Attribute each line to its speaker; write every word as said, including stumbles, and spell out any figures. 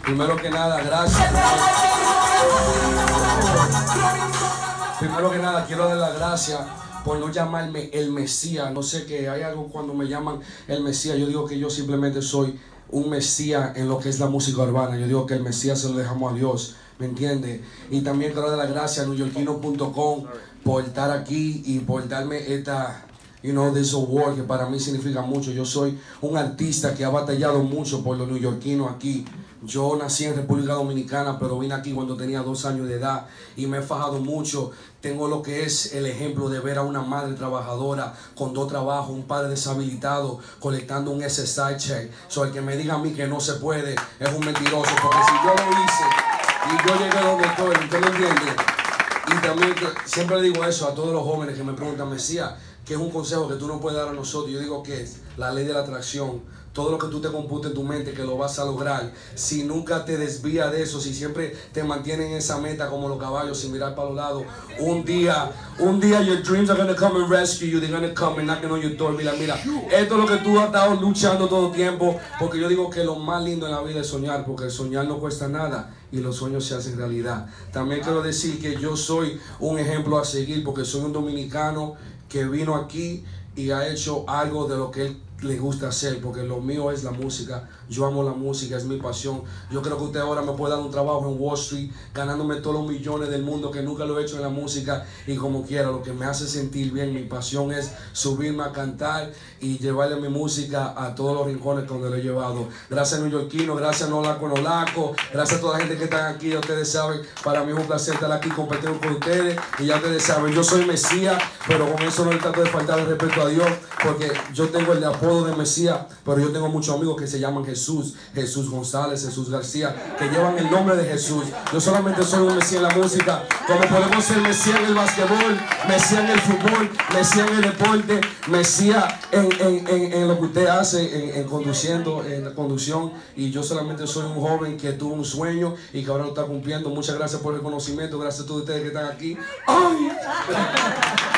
Speaker 1: Primero que nada, gracias. Primero que nada, quiero dar las gracias por no llamarme el Mesías. No sé, que hay algo cuando me llaman el Mesías. Yo digo que yo simplemente soy un Mesías en lo que es la música urbana. Yo digo que el Mesías se lo dejamos a Dios, ¿me entiendes? Y también quiero dar las gracias a newyorkino punto com por estar aquí y por darme esta, you know, this award que para mí significa mucho. Yo soy un artista que ha batallado mucho por los neoyorquinos aquí. Yo nací en República Dominicana, pero vine aquí cuando tenía dos años de edad y me he fajado mucho. Tengo lo que es el ejemplo de ver a una madre trabajadora con dos trabajos, un padre deshabilitado colectando un S S I check. So, el que me diga a mí que no se puede es un mentiroso, porque si yo lo hice y yo llegué donde estoy, ¿usted me entiende? Y también siempre le digo eso a todos los jóvenes que me preguntan, Mesías, ¿qué es un consejo que tú no puedes dar a nosotros? Yo digo que es la ley de la atracción. Todo lo que tú te computes en tu mente que lo vas a lograr. Si nunca te desvías de eso, si siempre te mantienes en esa meta como los caballos sin mirar para los lados, un día, un día your dreams are going to come and rescue you. They're going to come and knocking on your door. Mira, mira, esto es lo que tú has estado luchando todo el tiempo. Porque yo digo que lo más lindo en la vida es soñar, porque el soñar no cuesta nada y los sueños se hacen realidad. También quiero decir que yo soy un ejemplo a seguir, porque soy un dominicano que vino aquí y ha hecho algo de lo que él le gusta hacer, porque lo mío es la música. Yo amo la música, es mi pasión. Yo creo que usted ahora me puede dar un trabajo en Wall Street ganándome todos los millones del mundo, que nunca lo he hecho en la música, y como quiera, lo que me hace sentir bien, mi pasión es subirme a cantar y llevarle mi música a todos los rincones donde lo he llevado. Gracias neoyorquino, gracias Nolaco Nolaco, gracias a toda la gente que está aquí. Ustedes saben, para mí es un placer estar aquí compartiendo con ustedes, y ya ustedes saben, yo soy Mesías, pero con eso no le trato de faltar el respeto a Dios, porque yo tengo el apodo de Mesías, pero yo tengo muchos amigos que se llaman Jesús, Jesús González, Jesús García, que llevan el nombre de Jesús. Yo solamente soy un Mesías en la música, como podemos ser Mesías en el basquetbol, Mesías en el fútbol, Mesías en el deporte, Mesías en, en, en, en lo que usted hace, en, en conduciendo, en la conducción. Y yo solamente soy un joven que tuvo un sueño y que ahora lo está cumpliendo. Muchas gracias por el conocimiento, gracias a todos ustedes que están aquí. ¡Ay!